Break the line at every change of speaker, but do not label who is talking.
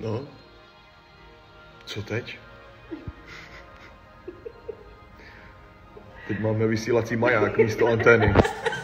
No. Co teď? Teď máme vysílací maják místo antény.